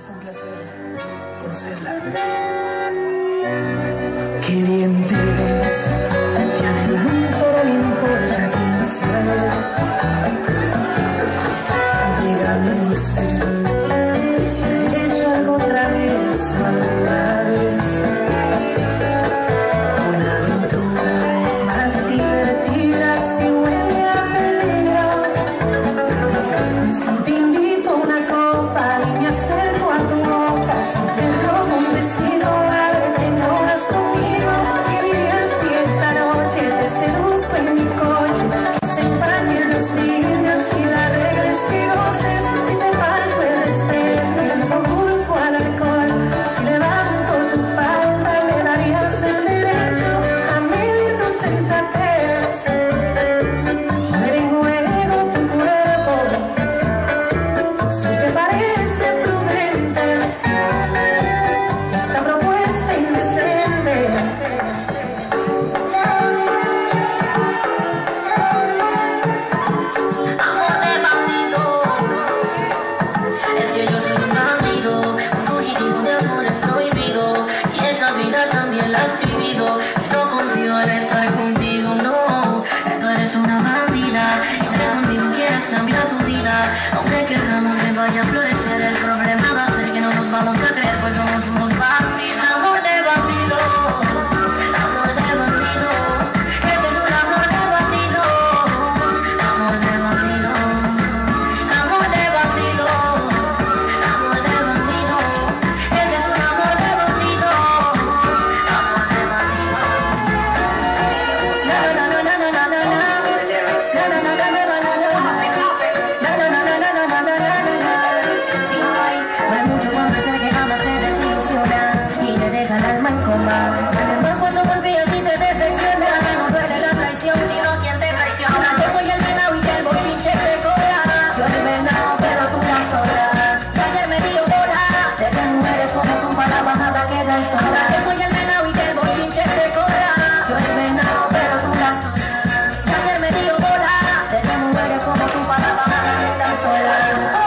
Es un placer conocerla. Qué bien te ves, te adelanto, no me importa quién sea. Dígame usted si ha hecho algo otra vez o alguna vez. Una aventura es más divertida si huele a peligro. Si te invito a una copa y me acerco a tu boca, si te robo un besito, madre, te enojas conmigo. ¿Qué dirías si esta noche te seduzco en mi coche? Que se empañen los vidrios y la regla es que goces. Si te falto el respeto y no culpo al alcohol, si levanto tu falda me darías el derecho a medir tu sensatez. Poner en juego tu cuerpo, si te parece prudente esta propuesta indecente. Amor de bandido, es que yo soy un bandido, un fugitivo de amores prohibido, y esa vida también la has vivido, y no confío al estar contigo, no, tú eres una bandida, y que conmigo quieres cambiar tu vida, aunque queramos que vaya a florecer, el problema va a ser que no nos vamos a creer, pues somos unos bandidos. Amor de bandido, amor de bandido, ese es un amor de bandido, amor de bandido, amor de bandido, amor de bandido, ese es un amor de bandido, amor de bandido. Na na na na na na na na, na na na na na na na, na na na na na na na na. No hay mucho cuando ser que jamás te desilusiona y te deja el alma en coma. Duele más cuando confías y te decepciona. No duele la traición, sino quien te traiciona. Yo soy el venado y el bochinche te cobra. Yo el venado, pero tú la sobra. Nadie me dio bola de que mujeres como tú para bajada quedan sola. Yo soy el venado y el bochinche te cobra. Yo el venado, pero tú la sobra. Nadie me dio bola de que mujeres como tú para bajada quedan sola.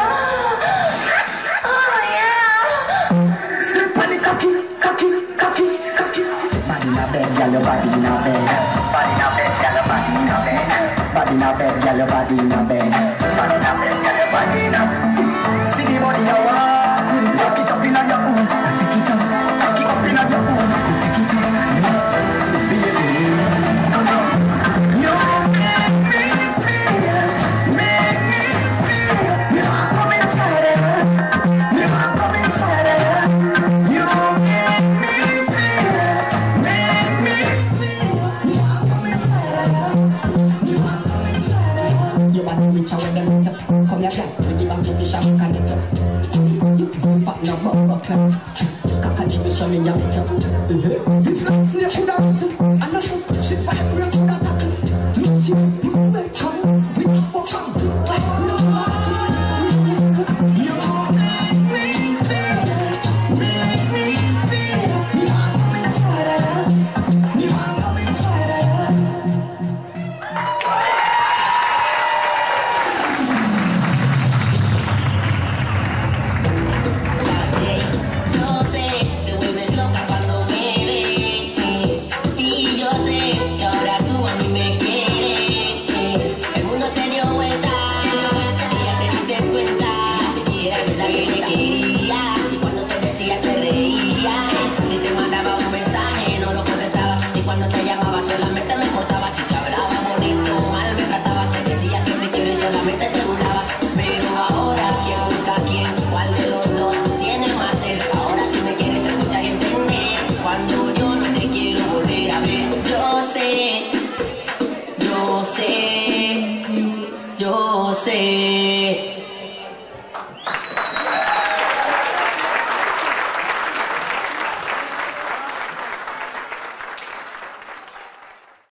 Body cocky, cocky, cocky, cocky. Body in a bed, girl, your body in a bed. Body in a bed, girl, your body in a bed. Body in a bed, girl, your body in a bed. Body in a bed, girl, your body in a bed. See the body you walk with it, tuck it up in your own. Take it up, tuck it up in your own. Take it up, baby. Come on, you make me feel, make me feel. You are coming inside it, you are coming inside it. You make me feel, make me feel. You are coming inside it, you are coming inside it. You want to reach out with them, come here, girl. With the banky fish and can it up. You fat now, but can't. Cock-a-doodle, show me your picture. This is